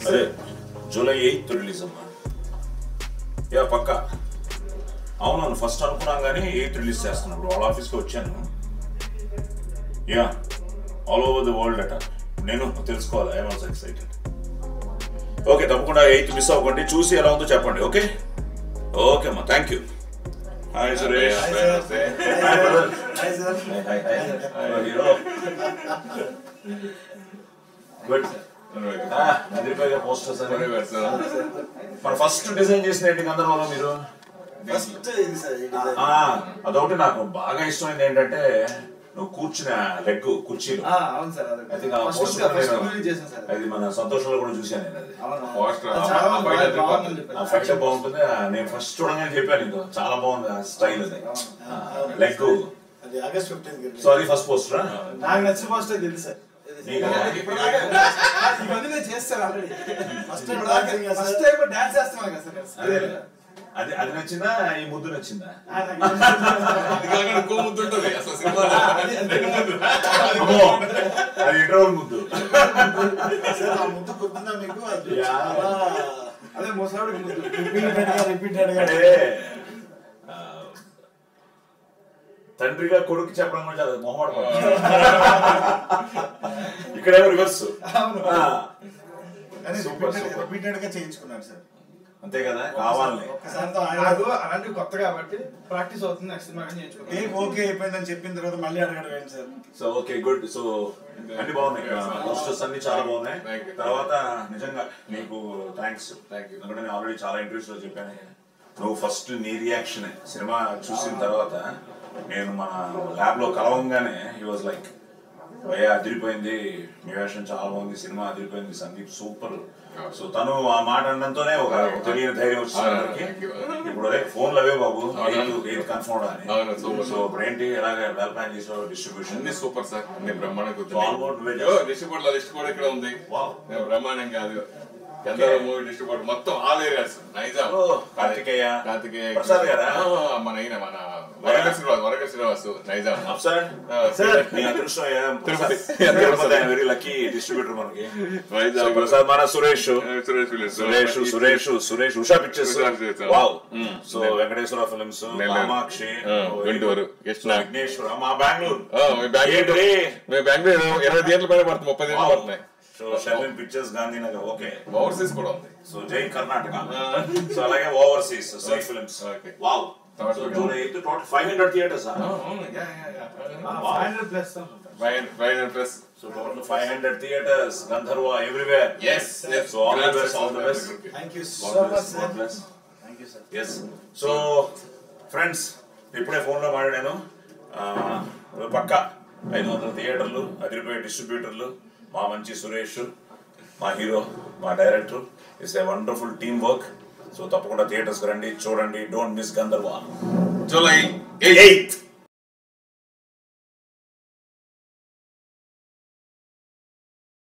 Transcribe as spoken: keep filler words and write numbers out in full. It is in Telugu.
అదే జూలై ఎయిత్ రిలీజ్ అమ్మా. యా పక్కా. అవునవును ఫస్ట్ అనుకున్నాం కానీ ఎయిత్ రిలీజ్ చేస్తున్నాడు. వాళ్ళ ఆఫీస్కి వచ్చాను. Yeah all over the world అట. నేను తెలుసుకోవాలి. I'm also excited. ఓకే తప్పకుండా ఎయిత్ మిస్ అవ్వకండి. చూసి ఎలా ఉందో చెప్పండి. ఓకే ఓకే అమ్మా. Thank you. Hi Suresh. Good. Posters మన ఫస్ట్ డిజైన్ చేసిన ఏంటి గంధర్వలో మీరు? అదొకటి నాకు బాగా ఇష్టమైంది ఏంటంటే నువ్వు కూర్చున్న లెగ్ కుర్చీలో. అది మన సంతోషంలో కూడా చూసాను నేను. అది ఫస్ట్ బాగుంటుంది. నేను ఫస్ట్ చూడగానే చెప్పాను నీకు చాలా బాగుంది ఆ స్టైల్. అది లెగ్. సో అది ఫస్ట్ పోస్టరా? నాకు నచ్చిన పోస్టర్ తెలుసు సార్. అది అది నచ్చిందా? ఈ ముద్దు నచ్చిందా? అది ఇంటర్వల్ ముద్దు. ముద్దు గుర్తుందా మీకు? అదే మోసాడు ముద్దు రిపీటెడ్ గా. తండ్రిగా కొడుకు చెప్పడం కూడా చాలా మొహమాట. ఇక్కడేమో రివర్స్. రిపీటెడ్ గా చేయించుకున్నాడు సార్. అంతే కదా కావాలని. అలాంటి కొత్త కాబట్టి ప్రాక్టీస్ అవుతుంది. నెక్స్ట్ చేయించుకుంటాం. ఓకే అయిపోయిందని చెప్పిన తర్వాత మళ్ళీ అడగడం sir. So okay good. So అన్ని బాగున్నాయి. పోస్టర్స్ అన్ని చాలా బాగున్నాయి. తర్వాత నిజంగా నీకు థ్యాంక్స్. ఎందుకంటే నేను ఆల్రెడీ చాలా ఇంటర్వ్యూస్ లో చెప్పాను. నువ్వు ఫస్ట్ నీ రియాక్షన్ సినిమా చూసిన తర్వాత నేను మన ల్యాబ్ లో కలవంగానే హీ వాజ్ లైక్ భయ అదిరిపోయింది, మీ వేషం చాలా బాగుంది, సినిమా అదిరిపోయింది, సందీప్ సూపర్. సో తను ఆ మాట అనడంతోనే ఒక తెలియని ధైర్యం వచ్చింది. ఇప్పుడు అదే ఫోన్లు అవే బాబు ఏది కన్ఫర్మ్ అని. సో ఇప్పుడు ఏంటి ఎలాగ వెల్ ప్లాన్ చేసావు? Distribution super sir. Distributor list కూడా ఇక్కడ ఉంది. బ్రహ్మాండం కాదు. గంధర్వ మూవీ డిస్ట్రిబ్యూటర్ మొత్తం ఆల్ ఏరియాస్. నైజాం, కార్తికేయ కార్తికేయ ప్రసాద్ గారా? మన ఈయన మన Varakar Srinivas Varakar Srinivas Nizam. Very lucky distributor మనకి. ప్రసాద్ మన Suresh Suresh Suresh Suresh Usha pictures. Wow. So Venkateswara films, Kamakshi, Guntur, Vigneswara, మా బెంగళూరు. మేము బెంగళూరు ఇరవై థియేటర్ల పైన పడుతుంది, ముప్పై థియేటర్లు పడుతున్నాయి. So Sharmin pictures Gandhinagar. Okay overseas కూడా ఉంది. సో జై కర్ణాటక. సో అలాగే overseas Sai films. Wow. So July eighth total five hundred theatres. Five hundred plus five hundred plus. So total five hundred theatres. Gandharva everywhere. yes yes. So all the best, all the best. Thank you so much sir. Thank you sir. yes. So friends ఇప్పుడే ఫోన్ లో మాట్లాడాను. పక్క ఐదు వందల థియేటర్లు, అదిరిపోయే డిస్ట్రిబ్యూటర్లు, మా మంచి సురేష్, మా హీరో, మా director. It's a wonderful team work. So తప్పకుండా థియేటర్స్కి రండి, చూడండి. Don't miss Gandharva. July eighth.